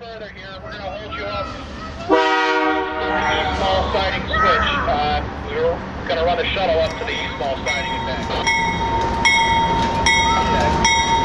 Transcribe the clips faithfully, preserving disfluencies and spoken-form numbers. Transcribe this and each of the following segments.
further here. We're going to hold you up. East Mall siding switch. Uh, we're going to run the shuttle up to the East Mall siding and back. Okay.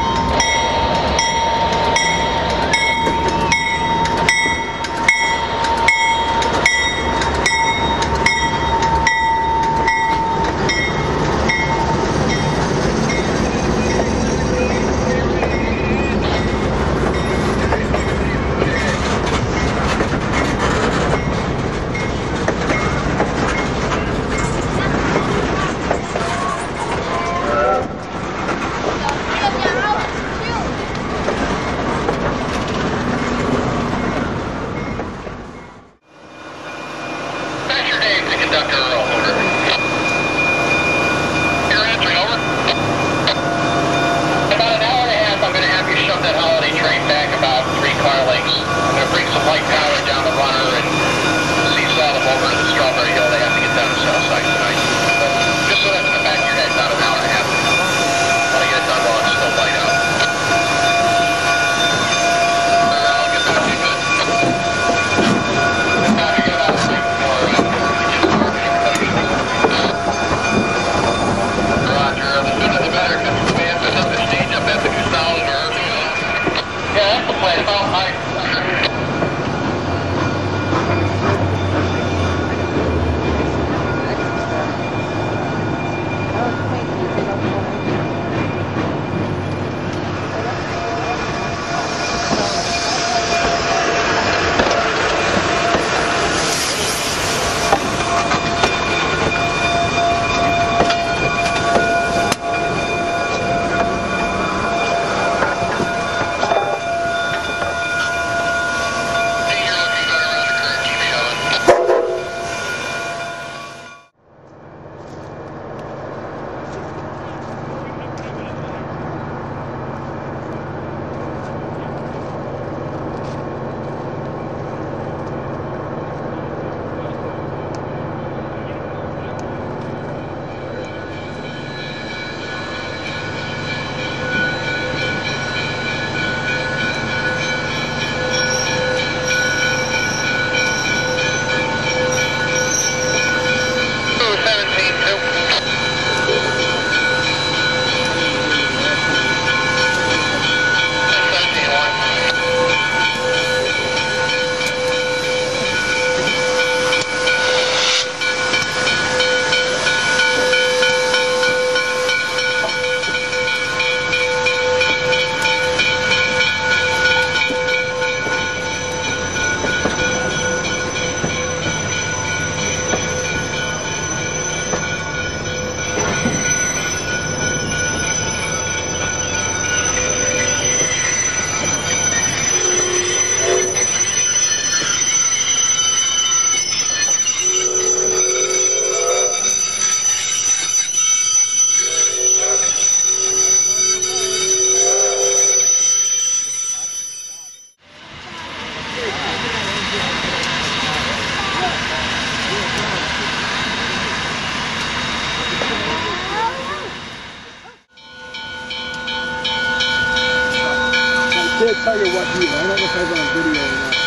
I tell you what, either. I don't know if I have it on video or not.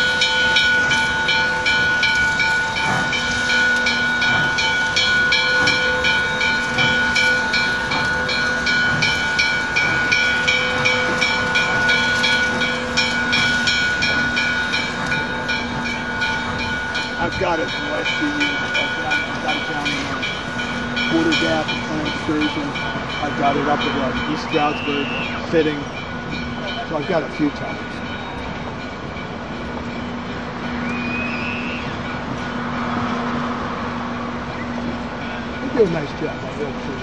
I've got it from the last few years. I've got it down in Border Gap and Plant Station. I've got it up at uh, East Stroudsburg fitting. So I've got a few times. They do a nice job, I will too.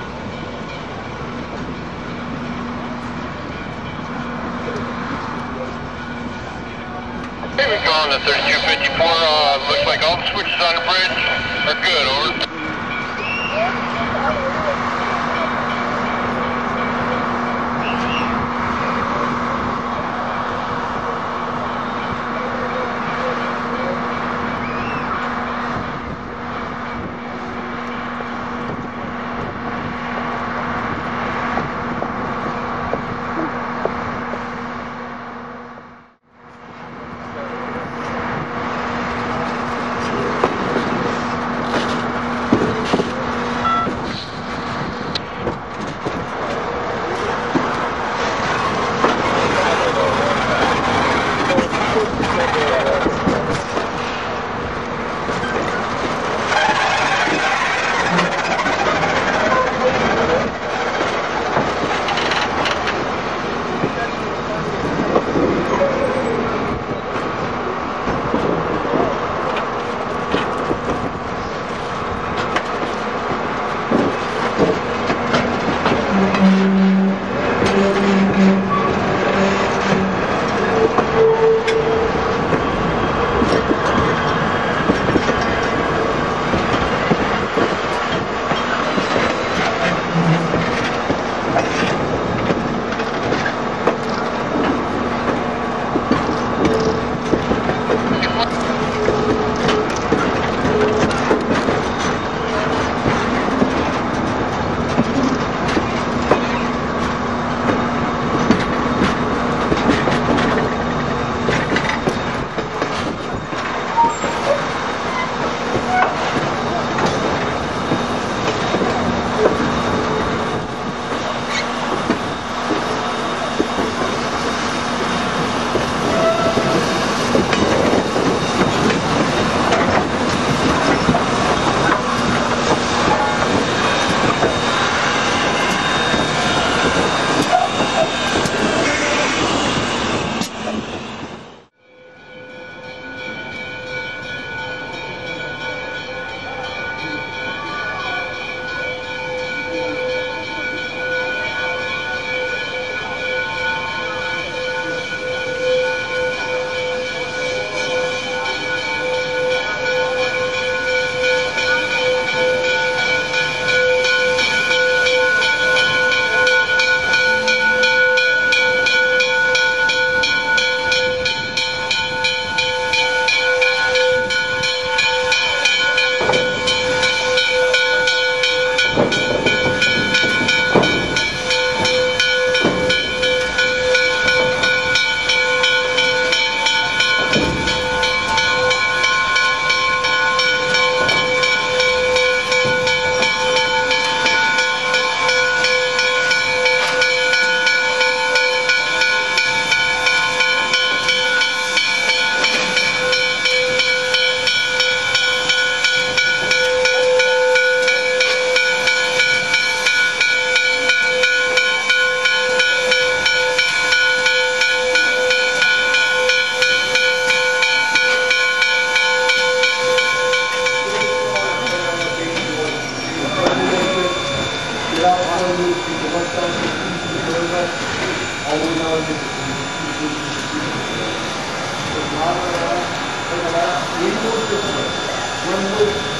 Here we go on the thirty-two fifty-four. Uh, looks like all the switches on the bridge are good, over. We move this way. When we